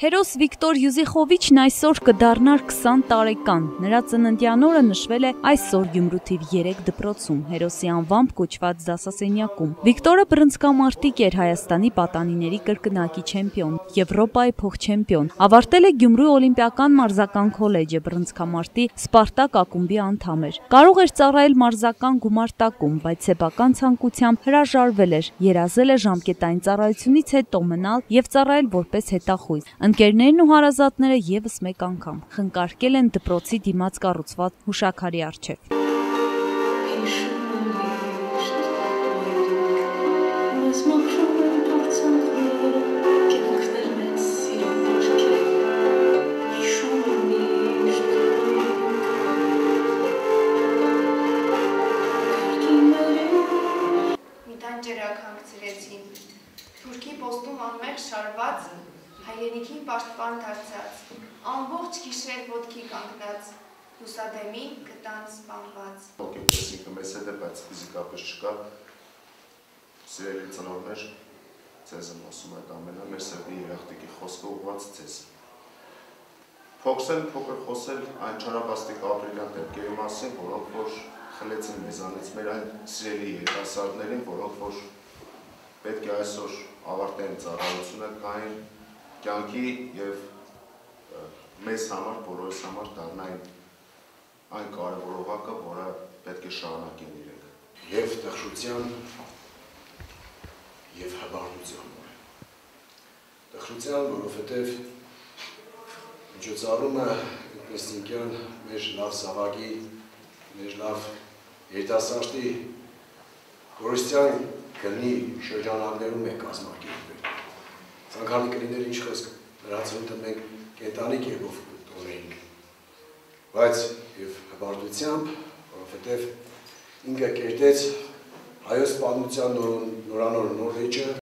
Հերոս Վիկտոր Յուզիխովիչն այսօր կդառնար 20 տարեկան։ Նրա ծննդյան օրը նշվել է այսօր Գյումրու թիվ 3 դպրոցում, հերոսի անվամբ կոչված դասասենյակում։ Վիկտորը բռնցքամարտիկ էր, Հայաստանի պատանիների կրկնակի չեմպիոն, Եվրոպայի փոխչեմպիոն։ Ավարտել է Գյումրու Օլիմպիական մարզական քոլեջը, բռնցքամարտի Սպարտակ ակումբի անդամ էր։ Կարող էր ծառայել մարզական գումարտակում, բայց սեփական ցանկությամբ հրաժարվել էր, երազել է ժամկետային ծառայությունից հետո մնալ եւ ծառայել որպես հետախույզ։ Ընկերներն ու հարազատները եւս մեկ անգամ խնկարկել են դպրոցի դիմաց կառուցված հուշաքարի առջև։ Թուրքի պոստում անմեղ շարված, հայրենիքին պաշտպան դարձած, ամբողջ գիշեր ոտքի կանգնած, լուսադեմին գտան սպանված։ Հոգեպես ինքը մեզ հետ է, բայց ֆիզիկապես չկա, սիրելի ծնողներ, ձեզ եմ ասում այդ ամենը, մեր սրտի երախտիկի խոսքը ուղղված ձեզ։ Փոխսել փոքր խոսել այն չարաբաստիկ ապրիլյան դեպքերի մասին, որոնք որ խլեցին մեզանից մեր այն սիրելի երիտասարդներին, որոնք որ պետք է այսօր ավարտեն ծառայությունը, կային կյանքի և մեզ համար, բոլորիս համար դառնային այն կարևոր օղակը, որը պետք է շարունակեն իրենք։ Եվ տխրության, և հբարդության։ Տխրության, որովհետև միջոցառումը ինքնստինքյան մեր լավ սավագի, մեր լավ երիտասարդի կորստյան գնի շրջանակներում է կազմակերպվել։ Ցանկալի կլիներ ինչ խոսք, լրացրուտը մենք կենտանի կերպով տոնեինք, բայց և հբարդությամբ, որովհետև ինքը կերտեց հայոց պատմության նորանոր նոր էջը